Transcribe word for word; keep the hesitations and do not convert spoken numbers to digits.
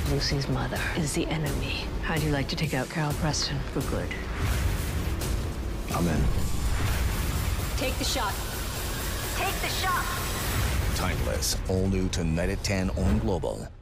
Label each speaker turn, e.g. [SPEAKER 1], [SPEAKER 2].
[SPEAKER 1] Lucy's mother is the enemy. How'd you like to take out Carol Preston for good?
[SPEAKER 2] I'm in.
[SPEAKER 3] Take the shot. Take the shot!
[SPEAKER 4] Timeless, all new tonight at ten on Global.